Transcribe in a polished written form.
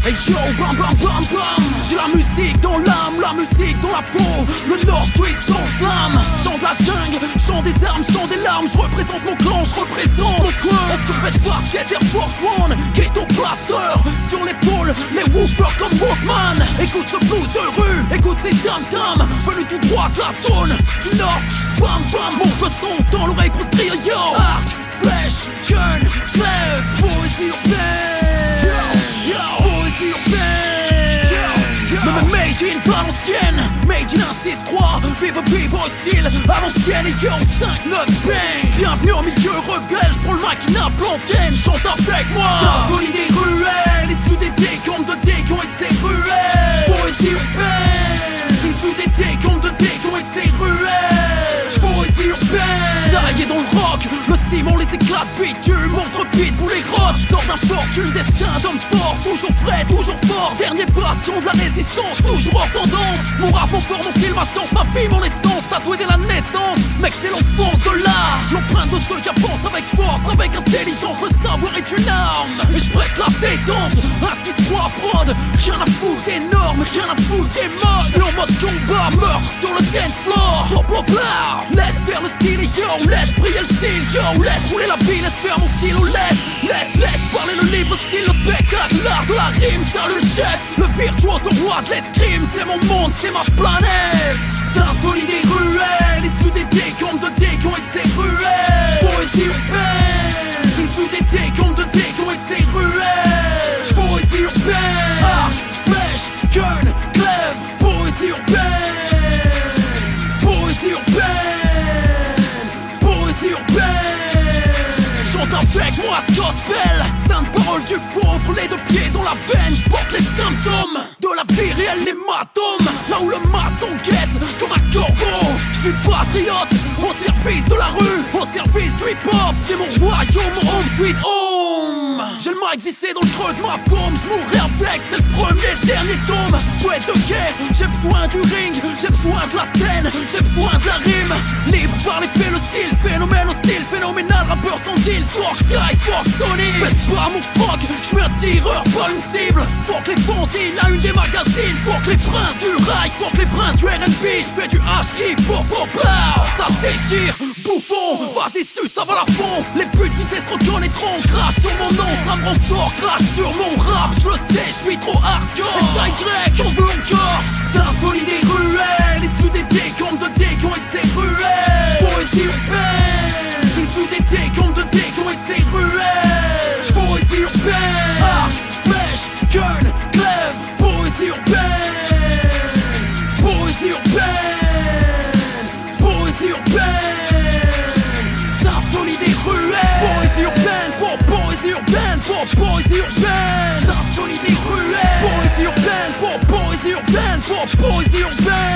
Hey yo, bam bam bam bam. J'ai la musique dans l'âme, la musique dans la peau. Le North Street sans âme. Chant de la jungle, chant des armes, chant des larmes. Je représente mon clan, je représente mon squad. On survêt basket Air Force One, ghetto blaster sur l'épaule, les woofers comme Walkman. Écoute ce blues de rue, écoute ces tam-tams venus tout droit de la zone du Nord. Bam bam, monte le son dans l'oreille pour se crier yo. Arc, flèche, gun, clève, poésie urbaine. Poésie urbaine. Made in Valenciennes, made in 163. Bibo style à l'ancienne et yo 5-9 bang. Bienvenue au milieu rebelle, j'prends le mic in a plantaine. Chante avec moi. Symphonie des ruelles, issue des décombres de décons et de ces ruelles. Poésie urbaine, issue des décombres de décons et de ces ruelles. Poésie urbaine. Taillé dans le rock, le ciment, les éclats de bitume, entrepide pour les roches. Sort d'infortune, destin d'homme fort, toujours frais, toujours fort. Dernier bastion de la résistance, toujours hors tendance. Mon rap, mon fort, mon style, ma science, ma vie, mon essence. Tatoué dès la naissance, mec c'est l'enfance de l'art. L'empreinte de ceux qui avancent avec force, avec intelligence. Le savoir est une arme, et je presse la détente. 1-6-3 prod, rien à foutre des normes, rien à foutre des modes. J'suis en mode combat, meurtre sur le dance floor. Bla bla bla, laisse faire le style et yo, laisse briller le style, yo, laisse rouler la vie, laisse faire mon style, ou laisse parler le libre style, le spectacle, l'art de la rime. Salut le chef, le virtuose, le roi de l'escrime. C'est mon monde, c'est ma planète. Symphonie des ruelles, issue des décombres de décons et de ces ruelles. Poésie urbaine, issue des décombres de décons et de ces ruelles. Poésie urbaine. Arc, flèche, gun, clève. Poésie urbaine. Poésie urbaine. Poésie urbaine. Chante avec moi ce gospel. Sainte parole du pauvre, les deux pieds dans la benne. J'porte les symptômes de la vie réelle, l'hématome. Là où le maton guette comme un corbeau. J'suis patriote, au service de la rue, au service du hip-hop. C'est mon royaume, mon home sweet home. J'ai le mic vissé dans le creux de ma paume. J'mourrai avec, c'est le premier, le dernier tome. Poète de guerre, j'ai besoin du ring, j'ai besoin de la scène, j'ai besoin de la rime. Libre par les faits, le style, phénomène hostile, phénoménal, rappeur sans deal. Fox Sky, Fox Sony. J'pèse pas mon froc, j'suis un tireur, pas une cible. Faut que les fanzines, la une des magazines. Faut que les princes du rail, faut que les princes du R&B. J'fais du H-hip, pop, pop, ça déchire, bouffon. Vas-y suce, ça va la fond. Les buts visés se reconnaîtront. Crache sur mon nom, ça me rend fort. Crache sur mon rap, je le sais, j'suis trop hardcore. SY, on veut encore. Symphonie des ruelles, issue des décombres de décons et de ces ruelles. Poésie urbaine, issue des décombres de décons et de ces ruelles. Poésie urbaine. Arc, flèche, gun, clève. Poésie urbaine. Poésie urbaine. Poésie urbaine. Symphonie des ruelles. Poésie urbaine, poésie urbaine, poésie urbaine. Symphonie des ruelles. Poésie urbaine, poésie urbaine, poésie urbaine.